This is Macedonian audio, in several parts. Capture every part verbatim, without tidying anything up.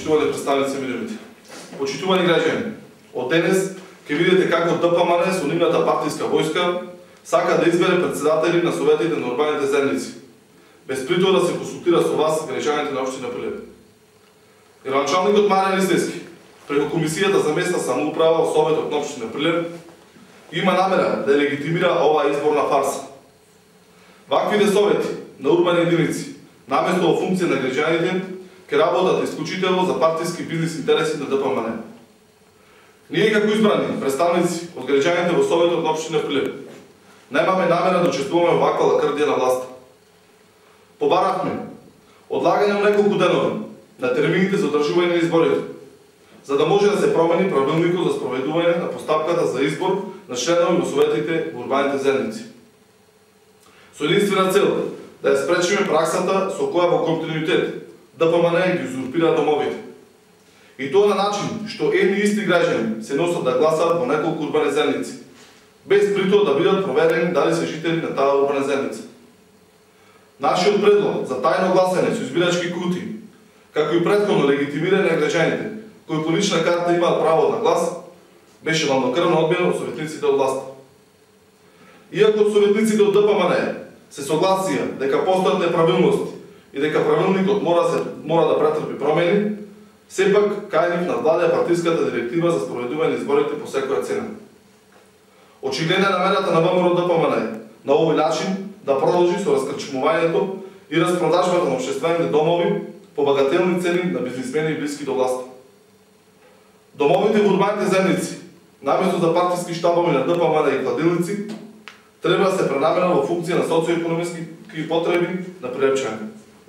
почитувани представници медиумите. Почитувани граѓани, од денес ќе видите како ДПМН со нивната партиска војска сака да избере председатели на советите на урбаните заедници, без при тоа да се консултира со вас, граѓаните на општина Прилеп. Градоначалникот Маријан Ристевски, преку Комисијата за местна самоуправа во Советот на општина Прилеп, има намера да легитимира оваа изборна фарса. Ваквите совети на урбани единици, наместо во функција на граѓаните, ќе работат исклучително за партиски бизнис интереси на ДПМН. Ние како избрани представници од граѓаните во Советот на општина Прилеп немаме намера да учествуваме во ваква лакрдија на власта. Побаравме одлагање на неколку денови на термините за одржување на изборите, за да може да се промени правилникот за спроведување на постапката за избор на членови во советите во урбаните заедници. Со единствена цел да ја спречиме праксата со која во континуитет ДПМН ги узурпира домовите. И тоа на начин што едни исти граѓани се носат да гласат во неколку урбани заедници, без при тоа да бидат проверени дали се жители на таа урбана заедница. Нашиот предлог за тајно гласање со избирачки кутии, како и претходно легитимирање на граѓаните кои по лична карта имаат право на глас, беше хладнокрвно одбиен од советниците од власта. Иако советниците од ДПМН се согласија дека постојат неправилности и дека правилникот мора се мора да претрпи промени, сепак кај нив надвладеа партиската директива за спроведување на изборите по секоја цена. Очигледна намерата на ВМРО ДПМН на овој начин да продолжи со раскрчмувањето и распродажбата на општествените домови по багателни цени на бизнисмени и блиски до власта. Домовите во урбаните заедници, наместо за партиски штабови на ДПМН и кладилници, треба да се пренамена во функција на социоекономиски потреби на прилепчани.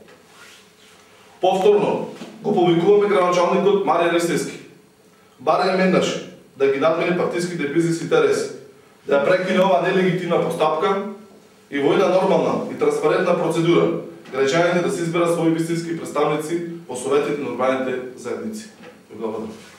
Повторно го повикуваме градоначалникот Маријан Ристевски, барем еднаш да ги надмени партиските бизнис интереси, да ја прекине оваа нелегитимна постапка и во една нормална и транспарентна процедура граѓаните да се изберат своји вистински представници во советите на урбаните заедници. Благодарам.